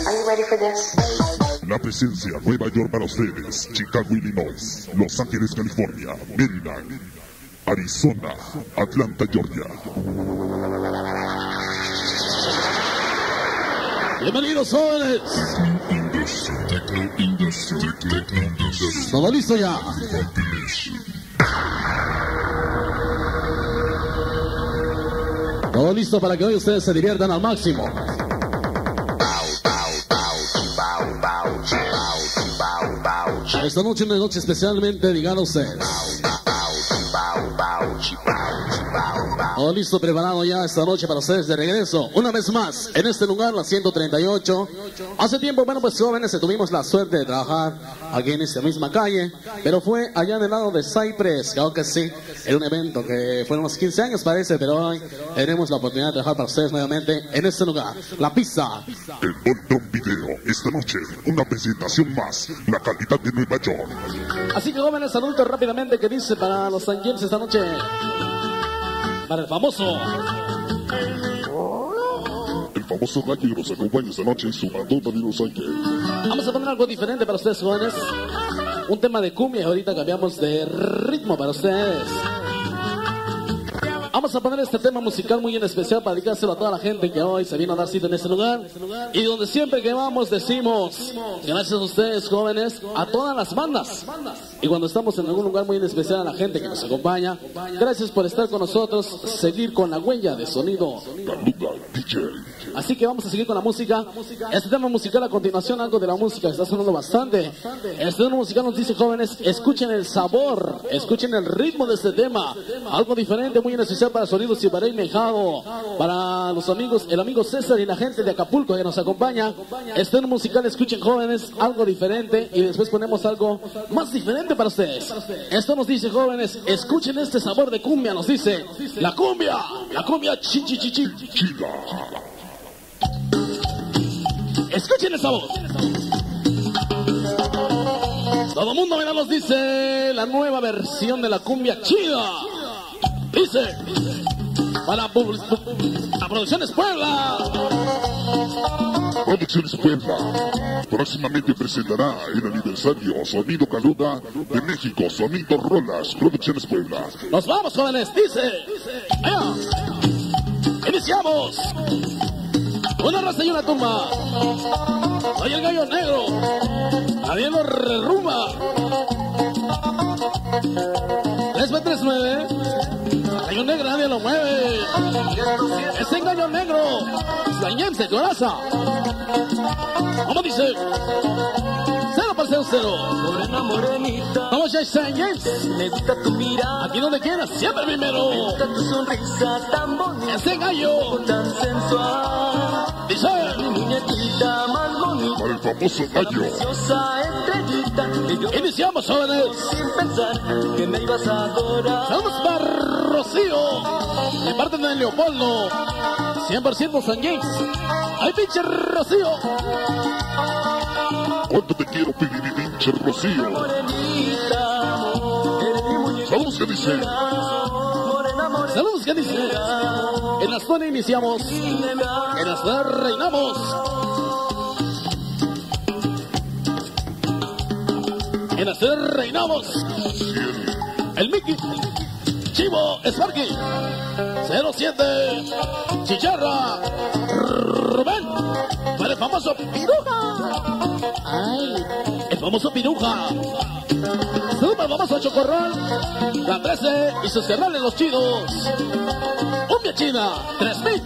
Are you ready for this? La presencia Nueva York para ustedes, Chicago, Illinois, Los Ángeles, California, Maryland, Arizona, Atlanta, Georgia. Bienvenidos, jóvenes. ¿Todo listo ya? Todo listo para que hoy ustedes se diviertan al máximo. Esta noche es una noche especialmente dedicada a ustedes. Todo listo, preparado ya esta noche para ustedes de regreso. Una vez más, en este lugar, la 138. Hace tiempo, bueno, pues jóvenes, tuvimos la suerte de trabajar aquí en esta misma calle. Pero fue allá del lado de Cypress, claro que sí. Era un evento que fueron unos 15 años parece, pero hoy tenemos la oportunidad de trabajar para ustedes nuevamente en este lugar. La pista. El Bolton Video, esta noche, una presentación más, la calidad de Nueva York. Así que jóvenes adultos, rápidamente, ¿qué dice para los San James esta noche? Para el famoso Gallo que nos acompaña esta noche en su bandota de Los Ángeles. Vamos a poner algo diferente para ustedes, jóvenes. Un tema de cumbia y ahorita cambiamos de ritmo para ustedes. Vamos a poner este tema musical muy en especial para dedicárselo a toda la gente que hoy se vino a dar cita en este lugar. Y donde siempre que vamos decimos, gracias a ustedes, jóvenes, a todas las bandas. Y cuando estamos en algún lugar muy en especial a la gente que nos acompaña, gracias por estar con nosotros, seguir con la huella de sonido. Así que vamos a seguir con la música. Este tema musical a continuación, algo de la música que está sonando bastante. Este tema musical nos dice, jóvenes, escuchen el sabor, escuchen el ritmo de este tema. Algo diferente, muy en especial para Sonidos Ibarra y Mejado, para los amigos, el amigo César y la gente de Acapulco que nos acompaña. Este tema musical, escuchen, jóvenes, algo diferente y después ponemos algo más diferente para ustedes. Esto nos dice, jóvenes, escuchen este sabor de cumbia, nos dice la cumbia chichichichi. Escuchen el sabor. Todo el mundo, mira, nos dice la nueva versión de la cumbia chida. Dice, para la Producciones Puebla. Producciones Puebla próximamente presentará el aniversario Sonido Caluda de México, Sonido Rolas, Producciones Puebla. Nos vamos, jóvenes, dice. Allá. Iniciamos. Una raza y una tumba. Soy el Gallo Negro. Nadie lo derrumba. 339. Gallo Negro, nadie lo mueve. Ese Gallo Negro. Sañense, coraza. ¿Cómo dice? 0 Morena, morenita, vamos ya, Sañense. me gusta tu mirada, Aquí donde quieras, siempre primero. me gusta tu sonrisa tan bonita, Ese gallo. tan sensual. Dice. Mi muñequita más bonita, Para el famoso Gallo, preciosa estrellita, que yo Iniciamos, jóvenes. sin pensar que me ibas a adorar. Saludos para Rocío, de parte de Leopoldo, 100% San James. ¡Ay, pinche Rocío! ¿cuánto te quiero, pinche Rocío? Morenita, eres mi muñequita. Saludos, ¿qué dice? Morena, morena, Saludos, ¿qué dice? En la zona iniciamos, en la ciudad reinamos. En la ciudad reinamos. El Mickey, Chivo, Sparky, 07, Chicharra, Rubén, para el famoso Piruja. Ay, el famoso Piruja. Saludos para el famoso Chocorrol, la 13 y sus carnales los chidos. Cumbia china, 3000.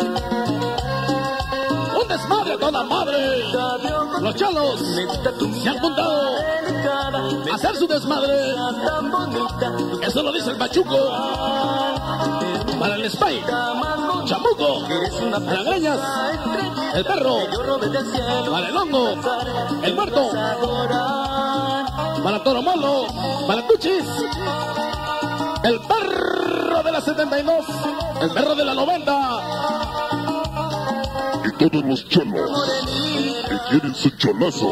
Un desmadre a toda madre. Los chalos se han juntado a hacer su desmadre. tan bonita, Eso lo dice el Pachuco. Para el Spy, Chamuco, para Greñas, el Perro, yo robé del cielo, para el Hongo, el Muerto, adorar. para Toro Molo, para Tuchis, el Perro de la 72, el Perro de la 90. Y todos los cholos que quieren su cholazo.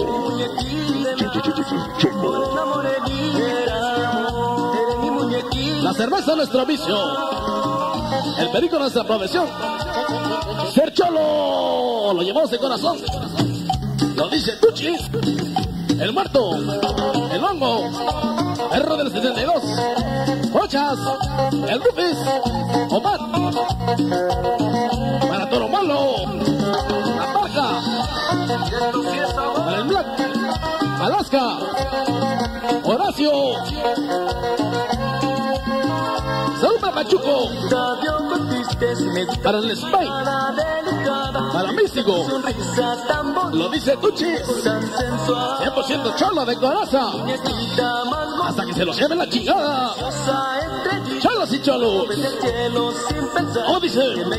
Cholo. Una morenita, eres mi muñequita. La cerveza es nuestro vicio, el perico nuestra profesión. Ser cholo lo llevamos de corazón. Lo dice Tuchis, el muerto, el hongo, perro del 72, Pochas, el Rufis, Omar, para Toro Malo, la Paja, para el Black, Alaska, Horacio, salud para Pachuco, para el Spike, para Místico, lo dice Tuchis, 100% cholo de coraza, hasta que se los lleven la chingada. Cholos y cholos, ¿cómo dice?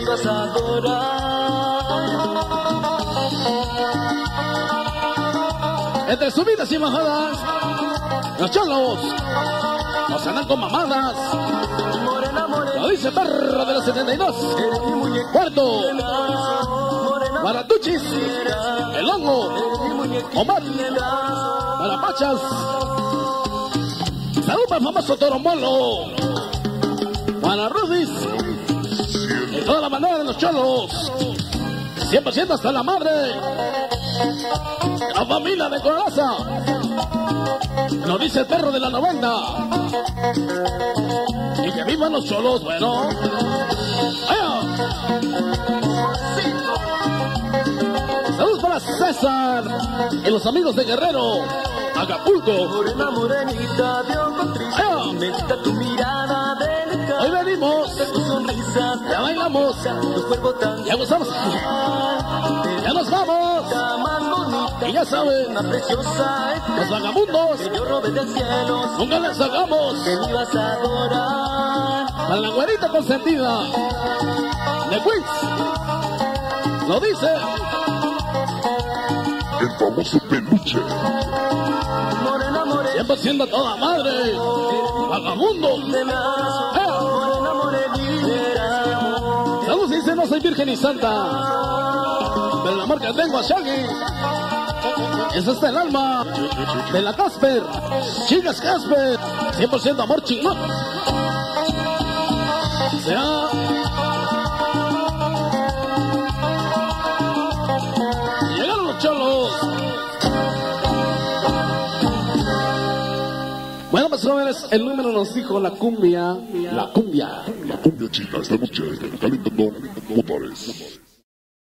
Entre subidas y bajadas, los cholos nos andan con mamadas. Lo dice perro de los 72. Cuarto para Tuchis, el hongo, Omar, para Pachas. Salud para el famoso Toro Molo, para Rudis, y toda la manera de los cholos, 100% hasta la madre, la familia de Coraza. Lo dice el perro de la 90. Y que vivan los cholos, bueno. Saludos para César y los amigos de Guerrero, Acapulco. Morena, morenita de ojo triste, necesita tu mirada delicada. Hoy venimos, Tu sonrisa, ya bailamos, tu cuerpo tan ya gozamos, ya nos vamos. más bonita, Y ya saben, más preciosa los vagabundos que yo robé del cielo, nunca les sacamos. que me ibas a adorar. Para la güerita consentida de Queens, lo dice El famoso peluche. Morena, morena, 100% toda madre, vagabundo. morena, morenita. Saludos, dice, no soy virgen ni santa, pero el amor que tengo a Shaggy es hasta el alma de la Casper. Chicas Casper, 100% amor chingón. Sea llegaron los cholos. Bueno, pues jóvenes, el número nos dijo la cumbia. La cumbia china, esta noche calentando motores.